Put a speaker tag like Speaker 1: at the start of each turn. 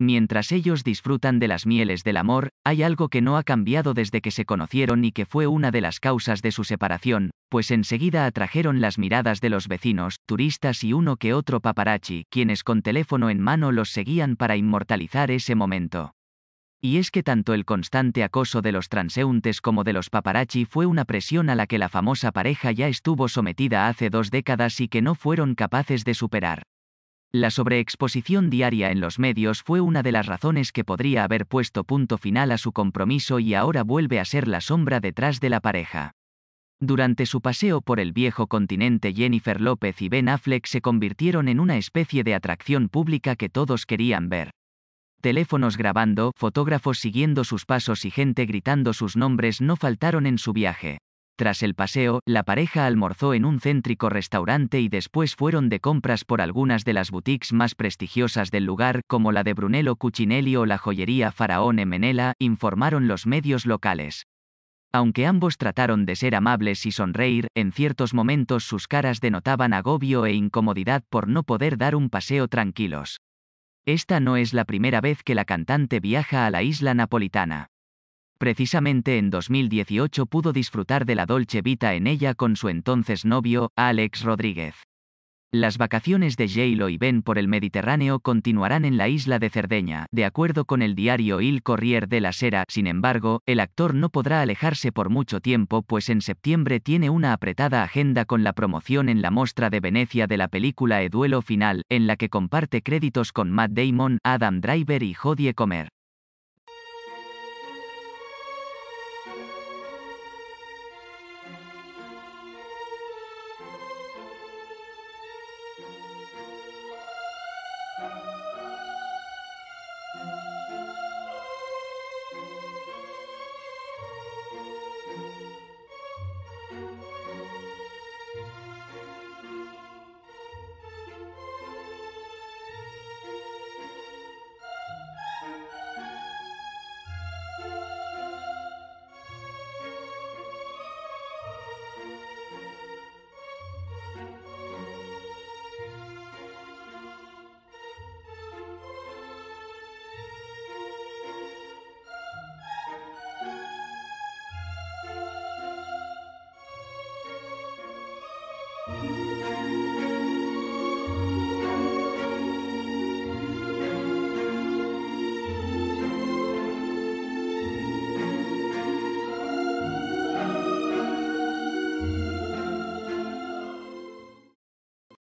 Speaker 1: Mientras ellos disfrutan de las mieles del amor, hay algo que no ha cambiado desde que se conocieron y que fue una de las causas de su separación, pues enseguida atrajeron las miradas de los vecinos, turistas y uno que otro paparazzi, quienes con teléfono en mano los seguían para inmortalizar ese momento. Y es que tanto el constante acoso de los transeúntes como de los paparazzi fue una presión a la que la famosa pareja ya estuvo sometida hace 2 décadas y que no fueron capaces de superar. La sobreexposición diaria en los medios fue una de las razones que podría haber puesto punto final a su compromiso y ahora vuelve a ser la sombra detrás de la pareja. Durante su paseo por el viejo continente, Jennifer López y Ben Affleck se convirtieron en una especie de atracción pública que todos querían ver. Teléfonos grabando, fotógrafos siguiendo sus pasos y gente gritando sus nombres no faltaron en su viaje. Tras el paseo, la pareja almorzó en un céntrico restaurante y después fueron de compras por algunas de las boutiques más prestigiosas del lugar, como la de Brunello Cucinelli o la joyería Faraone Menela, informaron los medios locales. Aunque ambos trataron de ser amables y sonreír, en ciertos momentos sus caras denotaban agobio e incomodidad por no poder dar un paseo tranquilos. Esta no es la primera vez que la cantante viaja a la isla napolitana. Precisamente en 2018 pudo disfrutar de la Dolce Vita en ella con su entonces novio, Alex Rodríguez. Las vacaciones de J-Lo y Ben por el Mediterráneo continuarán en la isla de Cerdeña, de acuerdo con el diario Il Corriere della Sera. Sin embargo, el actor no podrá alejarse por mucho tiempo, pues en septiembre tiene una apretada agenda con la promoción en la Mostra de Venecia de la película E Duelo Final, en la que comparte créditos con Matt Damon, Adam Driver y Jodie Comer.